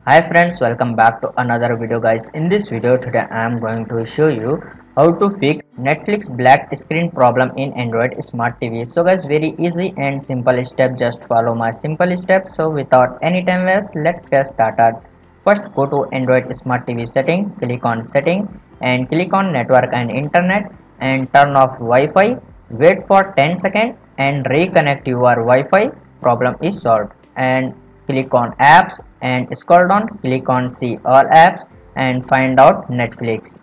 Hi friends, welcome back to another video guys. In this video today I am going to show you how to fix Netflix black screen problem in Android Smart TV. So guys, very easy and simple step, just follow my simple steps. So without any time waste, let's get started. First go to Android Smart TV setting, click on setting and click on network and internet and turn off Wi-Fi. Wait for 10 seconds and reconnect your Wi-Fi. Problem is solved. And click on apps and scroll down, click on see all apps and find out Netflix.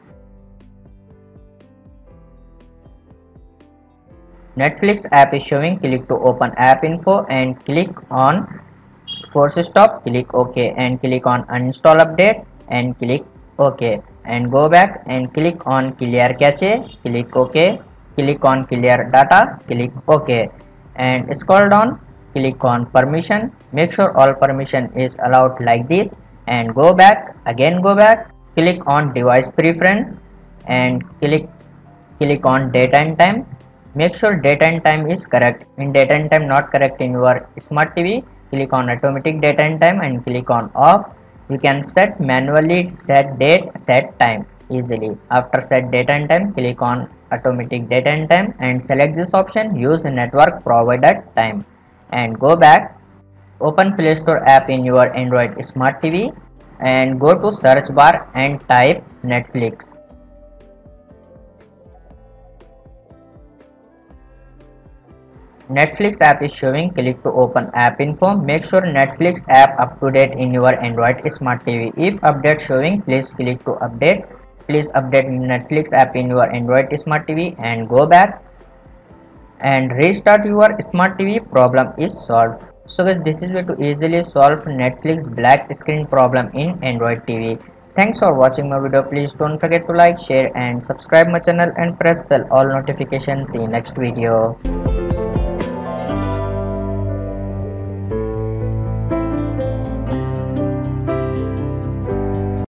Netflix app is showing, click to open app info and click on force stop, click OK and click on uninstall update and click OK and go back and click on clear cache, click OK, click on clear data, click OK and scroll down, click on permission, make sure all permission is allowed like this and go back, again go back, click on device preference and click on date and time. Make sure date and time is correct. In date and time not correct in your smart TV, click on automatic date and time and click on off. You can set manually, set date, set time easily. After set date and time, click on automatic date and time and select this option, use network provided time and go back. Open Play Store app in your Android Smart TV and go to search bar and type Netflix. Netflix app is showing, click to open app info. Make sure Netflix app up to date in your Android Smart TV. If update showing, please click to update. Please update Netflix app in your Android Smart TV and go back and restart your Smart TV. Problem is solved. So guys, this is way to easily solve Netflix black screen problem in Android TV. Thanks for watching my video. Please don't forget to like, share and subscribe my channel and press bell all notifications. See you next video.